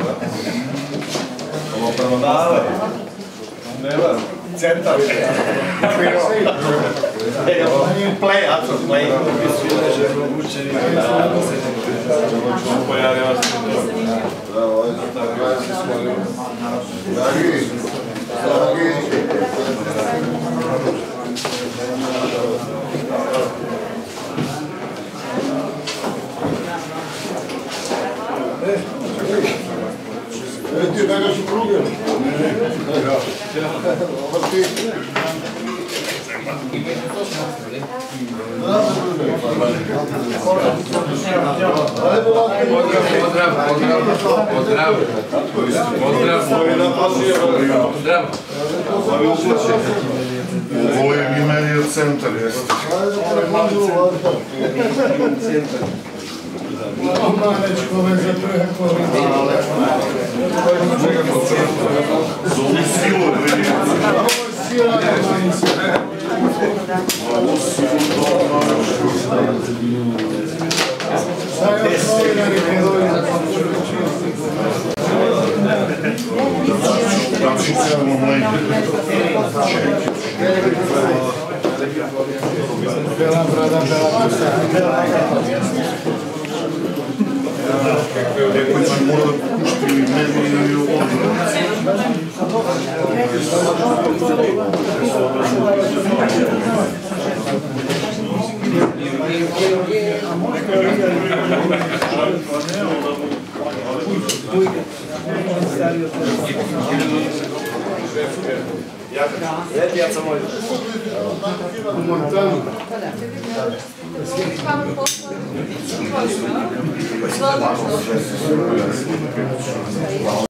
Ovo prvo nastaje. Nema, centar. Play, ato, play. Ti daga su pruge. Ovo je Gimelija centar, jeste. Zovu silu, vidi. Tam si celom lejde. Bela brada, Neko će mora da pušti meni i odbranu. Montano.